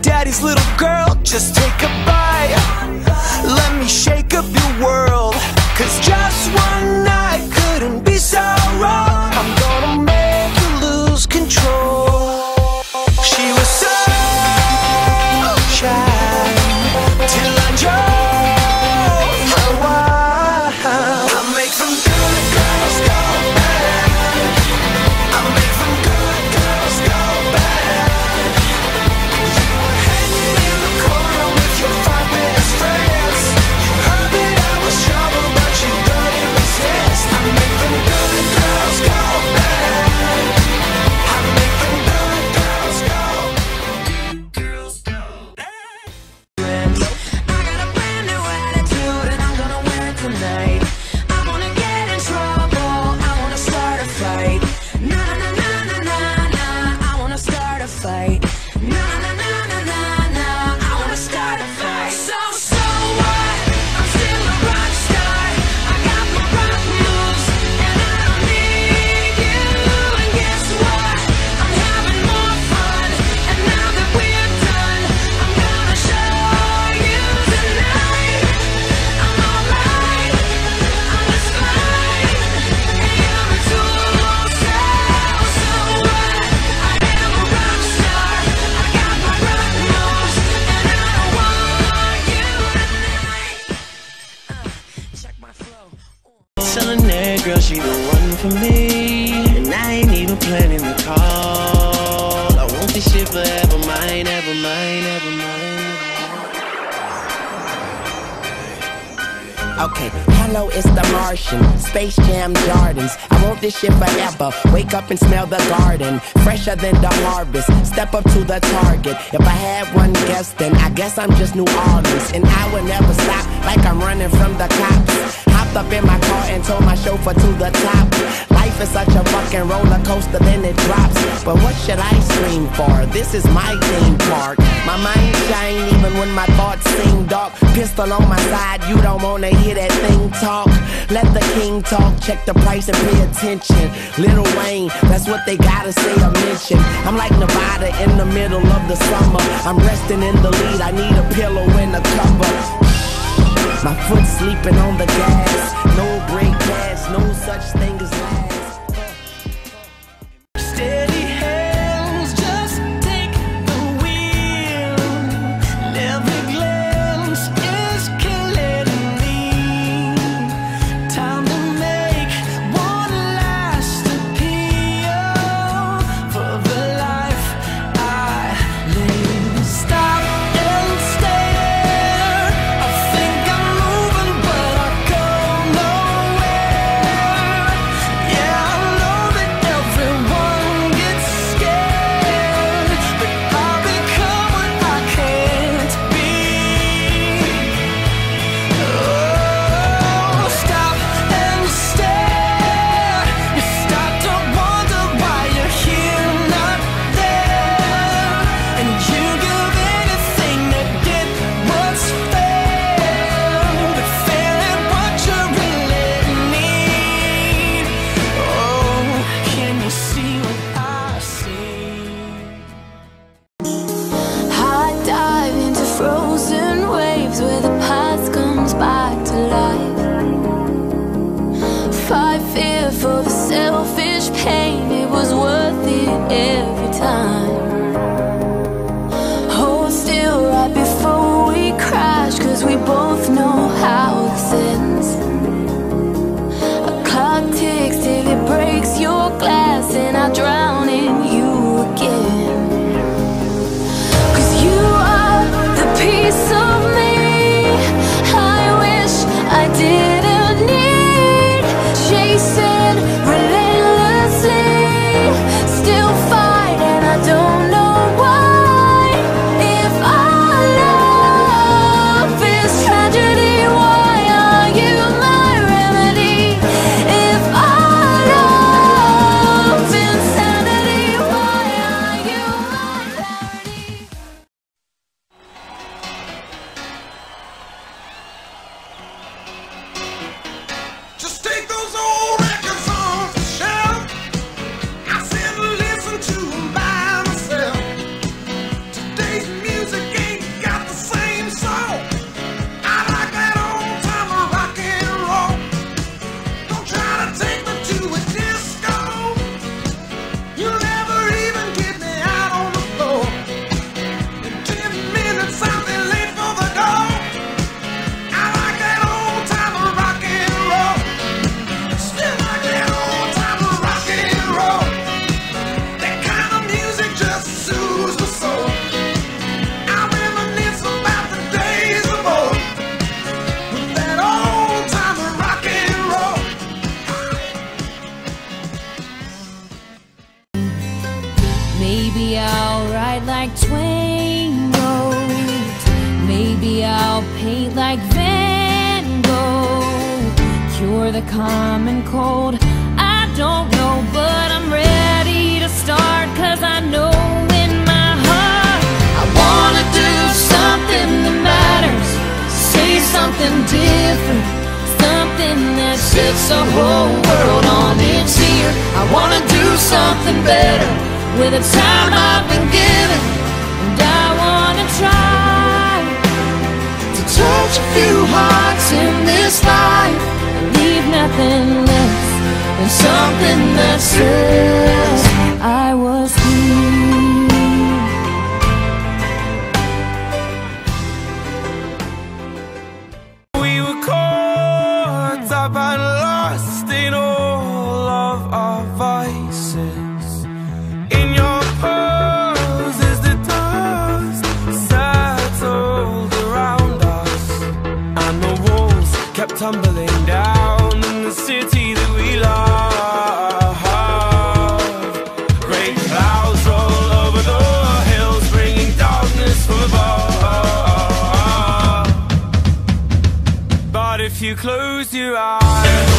daddy's little girl, just take a bite. Let me shake up your world, 'cause just one night couldn't be so wrong. I'm gonna make you lose control. She was so shy till I drove her wild. I make some good girls go bad. I make some good girls go bad. You were hanging in the corner with your five best friends. You heard that I was trouble, but you couldn't resist. I make them good girls go bad. I make them good girls go bad. I got a brand new attitude and I'm gonna wear it tonight. I wanna get in trouble, I wanna start a fight. Na na na na na na, I wanna start a fight. Na na na na na na, I wanna start a fight. So what? I'm still a rock star. I got my rock moves and I don't need you. And guess what? I'm having more fun. And now that we're done, I'm gonna show you tonight. I'm alright, I'm just fine. And you're a tool, so what? I am a rock star. I got my rock moves and I don't want you tonight. Check my flow. Telling that girl she the one for me, and I ain't even planning to call. I want this shit forever mine, ever mine, ever mine. Okay, hello, it's the Martian, Space Jam Jordans. I want this shit forever. Wake up and smell the garden, fresher than the harvest. Step up to the target. If I had one guess, then I guess I'm just New Orleans. And I would never stop, like I'm running from the cops. Hopped up in my car and told my chauffeur to the top. Life is such a fucking roller coaster, then it drops. But what should I scream for? This is my theme park. My mind shine even when my thoughts seem dark. Pistol on my side, you don't wanna hear that thing talk. Let the king talk, check the price and pay attention. Lil Wayne, that's what they gotta say or mention. I'm like Nevada in the middle of the summer. I'm resting in the lead, I need a pillow and a cover. My foot sleeping on the gas. No brake pads, no such thing as last. Steady hands, just take the wheel. And every glance is killing me. Time to make one last appeal for the life I live. Stop and stare. I think I'm moving, but I go nowhere. I'll paint like Van Gogh, cure the common cold. I don't know, but I'm ready to start, 'cause I know in my heart I wanna do something that matters, say something different, something that sets the whole world on its ear. I wanna do something better with the time I've been given, and I wanna try to touch a few hearts in this life and leave nothing less than something that says I was here. We were caught up and lost in all of our vices. In your pose as the dust settled around us, and the walls kept tumbling down in the city that we love. Great clouds roll over the hills, bringing darkness from above. But if you close your eyes,